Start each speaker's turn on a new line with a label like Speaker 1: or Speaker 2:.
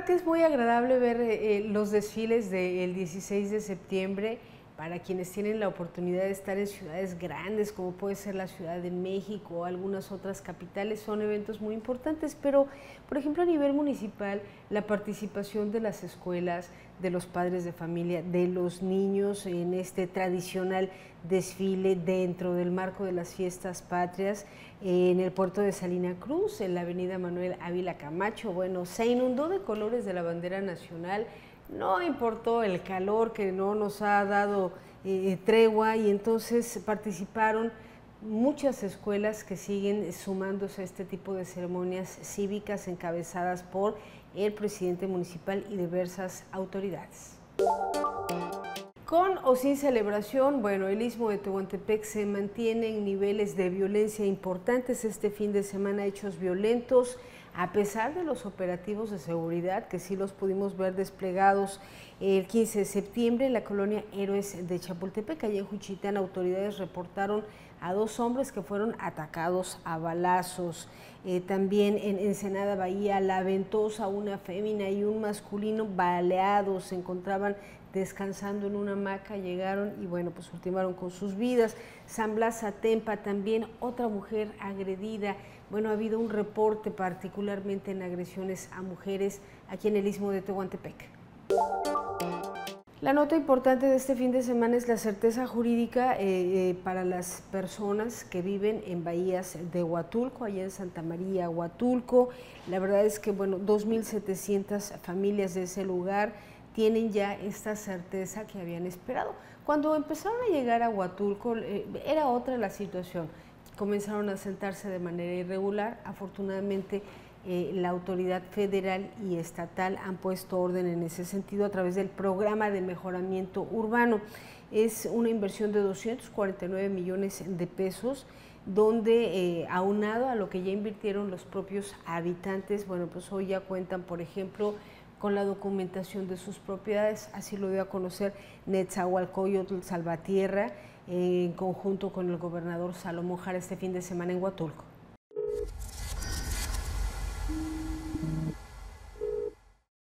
Speaker 1: que es muy agradable ver los desfiles del 16 de septiembre para quienes tienen la oportunidad de estar en ciudades grandes, como puede ser la Ciudad de México o algunas otras capitales. Son eventos muy importantes, pero por ejemplo a nivel municipal, la participación de las escuelas, de los padres de familia, de los niños en este tradicional desfile dentro del marco de las fiestas patrias en el puerto de Salina Cruz, en la avenida Manuel Ávila Camacho. Bueno, se inundó de colores de la bandera nacional. No importó el calor que no nos ha dado tregua, y entonces participaron muchas escuelas que siguen sumándose a este tipo de ceremonias cívicas encabezadas por el presidente municipal y diversas autoridades. Con o sin celebración, bueno, el Istmo de Tehuantepec se mantiene en niveles de violencia importantes. Este fin de semana hechos violentos, a pesar de los operativos de seguridad, que sí los pudimos ver desplegados el 15 de septiembre en la colonia Héroes de Chapultepec, allá en Juchitán. Autoridades reportaron a 2 hombres que fueron atacados a balazos. También en Ensenada Bahía, La Ventosa, una fémina y un masculino baleados se encontraban descansando en una hamaca, llegaron y bueno, pues ultimaron con sus vidas. San Blas Atempa también, otra mujer agredida. Bueno, ha habido un reporte particularmente en agresiones a mujeres aquí en el Istmo de Tehuantepec. La nota importante de este fin de semana es la certeza jurídica para las personas que viven en bahías de Huatulco, allá en Santa María, Huatulco. La verdad es que, bueno, 2.700 familias de ese lugar tienen ya esta certeza que habían esperado. Cuando empezaron a llegar a Huatulco era otra la situación. Comenzaron a sentarse de manera irregular. Afortunadamente la autoridad federal y estatal han puesto orden en ese sentido a través del programa de mejoramiento urbano. Es una inversión de 249 millones de pesos, donde aunado a lo que ya invirtieron los propios habitantes, bueno, pues hoy ya cuentan, por ejemplo, con la documentación de sus propiedades. Así lo dio a conocer Netzahualcóyotl Salvatierra en conjunto con el gobernador Salomón Jara este fin de semana en Huatulco.